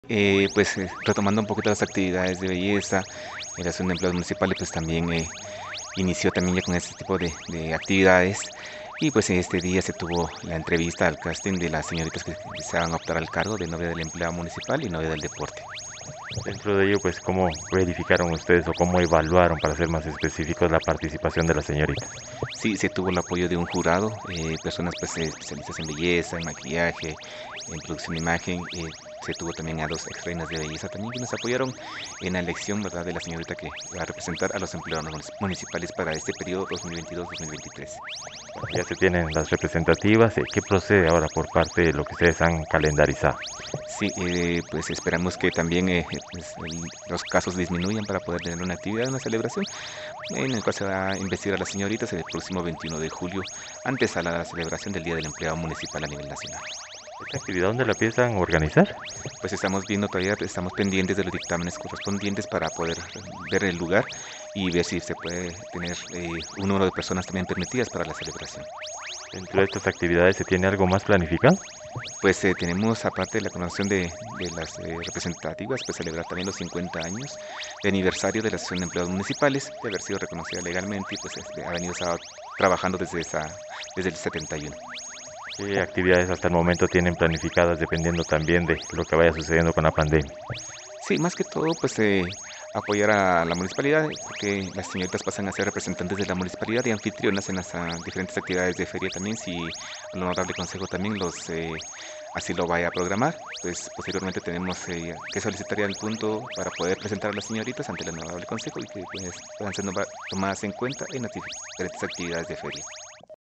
Retomando un poquito las actividades de belleza, la Asociación de Empleados Municipales pues también inició también ya con este tipo de actividades y pues en este día se tuvo la entrevista al casting de las señoritas que deseaban optar al cargo de novia del empleado municipal y novia del deporte. Dentro de ello, pues, ¿cómo verificaron ustedes o cómo evaluaron, para ser más específicos, la participación de las señoritas? Sí, se tuvo el apoyo de un jurado, personas pues especialistas en belleza, en maquillaje, en producción de imagen. Se tuvo también a dos ex reinas de belleza también que nos apoyaron en la elección, ¿verdad?, de la señorita que va a representar a los empleados municipales para este periodo 2022-2023. Ya se tienen las representativas. ¿Qué procede ahora por parte de lo que ustedes han calendarizado? Sí, pues esperamos que también los casos disminuyan para poder tener una actividad, una celebración, en el cual se va a investigar a las señoritas el próximo 21 de julio, antes a la celebración del Día del Empleado Municipal a nivel nacional. ¿Esta actividad dónde la piensan organizar? Pues estamos viendo todavía, estamos pendientes de los dictámenes correspondientes para poder ver el lugar y ver si se puede tener un número de personas también permitidas para la celebración. ¿Dentro de estas actividades se tiene algo más planificado? Pues tenemos, aparte de la coronación de las representativas, pues celebrar también los 50 años de aniversario de la Asociación de Empleados Municipales, de haber sido reconocida legalmente y pues ha venido trabajando desde el 71. ¿Qué actividades hasta el momento tienen planificadas dependiendo también de lo que vaya sucediendo con la pandemia? Sí, más que todo, pues apoyar a la municipalidad, porque las señoritas pasan a ser representantes de la municipalidad y anfitrionas en las diferentes actividades de feria también, si el honorable consejo también así lo vaya a programar. Pues posteriormente tenemos que solicitar ya el punto para poder presentar a las señoritas ante el honorable consejo y que pues, puedan ser tomadas en cuenta en las diferentes actividades de feria.